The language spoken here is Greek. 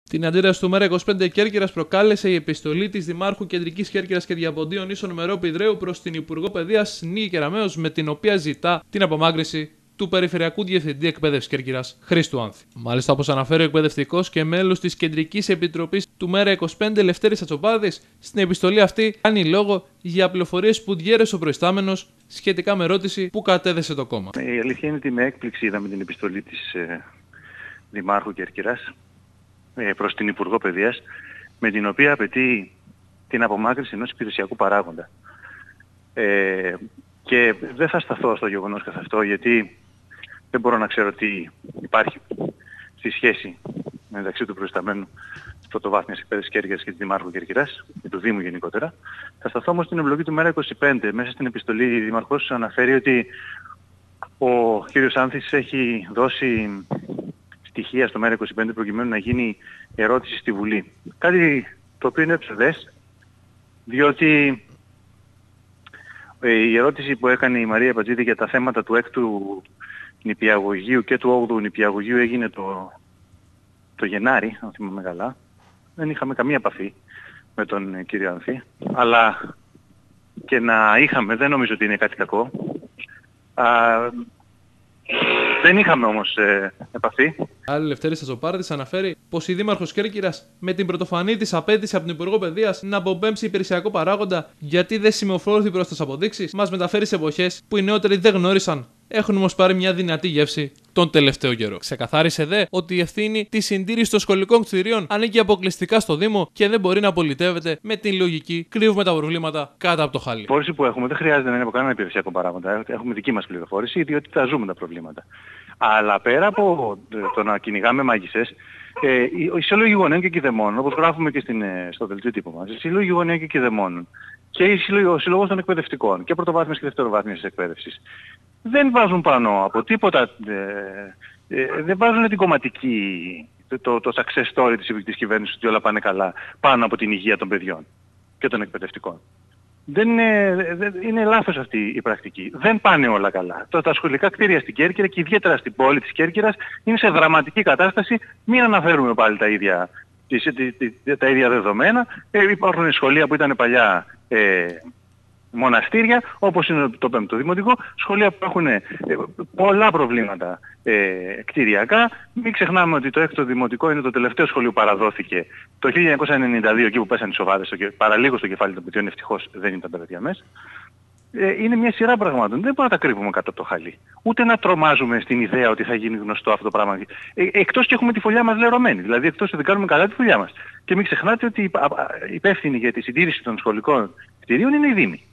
Την αντίδραση του ΜΕΡΑ25 Κέρκυρας προκάλεσε η επιστολή της Δημάρχου Κεντρικής Κέρκυρας και Διαποντίων Ίσων Μερόπη Ιδραίου προς την Υπουργό Παιδείας Νίκη Κεραμέως, με την οποία ζητά την απομάκρυνση του Περιφερειακού Διευθυντή Εκπαίδευσης Κέρκυρας, Χρήστου Άνθη. Μάλιστα, όπως αναφέρει ο εκπαιδευτικός και μέλος της Κεντρικής Επιτροπής του ΜΕΡΑ25, Λευτέρης Ατσοπάδης, στην επιστολή αυτή κάνει λόγο για πληροφορίες που διέρεσε ο προϊστάμενος σχετικά με ερώτηση που κατέθεσε το κόμμα. Η αλήθεια είναι ότι με έκπληξη είδαμε την επιστολή της Δημάρχου Κέρκυρας προς την Υπουργό Παιδείας, με την οποία απαιτεί την απομάκρυνση ενός υπηρεσιακού παράγοντα. Και δεν θα σταθώ στο γεγονός καθ' αυτό, γιατί δεν μπορώ να ξέρω τι υπάρχει στη σχέση μεταξύ του προϊσταμένου της πρωτοβάθμιας εκπαίδευσης Κέρκυρας και της Δημάρχου Κέρκυρας και του Δήμου γενικότερα. Θα σταθώ όμως στην ευλογή του ΜΕΡΑ25. Μέσα στην επιστολή η Δημαρχός αναφέρει ότι ο κύριος Άνθης έχει δώσει στοιχεία στο ΜΕΡΑ25 προκειμένου να γίνει ερώτηση στη Βουλή. Κάτι το οποίο είναι ψευδές, διότι η ερώτηση που έκανε η Μαρία Πατζίδη για τα θέματα του 6ου νηπιαγωγείου και του 8ου νηπιαγωγείου έγινε το Γενάρη, αν θυμάμαι καλά. Δεν είχαμε καμία επαφή με τον κύριο Άνθη, αλλά και να είχαμε, δεν νομίζω ότι είναι κάτι κακό. Δεν είχαμε όμως επαφή. Άλλη Λευτέρης Ατσοπάρδης αναφέρει πως η Δήμαρχος Κέρκυρας με την πρωτοφανή της απέτηση από την Υπουργό Παιδείας να αποπέμψει υπηρεσιακό παράγοντα γιατί δεν συμμορφώθηκε προς τις αποδείξεις, μας μεταφέρει σε εποχές που οι νεότεροι δεν γνώρισαν. Έχουν όμως πάρει μια δυνατή γεύση τον τελευταίο καιρό. Ξεκαθάρισε δε ότι η ευθύνη της συντήρησης των σχολικών κτηρίων ανήκει αποκλειστικά στο Δήμο και δεν μπορεί να πολιτεύεται με την λογική κρύβουμε τα προβλήματα κάτω από το χαλί. Η πληροφόρηση που έχουμε δεν χρειάζεται να είναι από κανένα υπηρεσιακό παράγοντα. Έχουμε δική μας πληροφόρηση, διότι τα ζούμε τα προβλήματα. Αλλά πέρα από το να κυνηγάμε μάγισσες, οι σύλλογοι γονέων και κηδεμόνων, όπως γράφουμε και στο δελτίο τύπου μας, οι σύλλογοι γονέων και κηδεμόνων και ο Σύλλογος των Εκπαιδευτικών και πρωτοβάθμιας και δευτεροβάθμιας εκπαίδευσης δεν βάζουν πάνω από τίποτα, δεν βάζουν την κομματική, το success story της κυβέρνησης ότι όλα πάνε καλά πάνω από την υγεία των παιδιών και των εκπαιδευτικών. Είναι λάθος αυτή η πρακτική. Δεν πάνε όλα καλά. Τα σχολικά κτίρια στην Κέρκυρα και ιδιαίτερα στην πόλη της Κέρκυρας είναι σε δραματική κατάσταση. Μην αναφέρουμε πάλι τα ίδια δεδομένα. Υπάρχουν σχολεία που ήταν παλιά μοναστήρια, όπως είναι το 5ο Δημοτικό, σχολεία που έχουν πολλά προβλήματα κτηριακά. Μην ξεχνάμε ότι το 6ο Δημοτικό είναι το τελευταίο σχολείο που παραδόθηκε το 1992, εκεί που πέσανε οι σοβάδες, παραλίγο στο κεφάλι των παιδιών, ευτυχώς δεν ήταν τα παιδιά μέσα. Είναι μια σειρά πραγμάτων. Δεν μπορούμε να τα κρύβουμε κάτω από το χαλί. Ούτε να τρομάζουμε στην ιδέα ότι θα γίνει γνωστό αυτό το πράγμα. Εκτός και έχουμε τη φωλιά μας λερωμένη. Δηλαδή εκτός ότι κάνουμε καλά τη φωλιά μας. Και μην ξεχνάτε ότι υπεύθυνοι για τη συντήρηση των σχολικών κτηρίων είναι οι Δήμοι.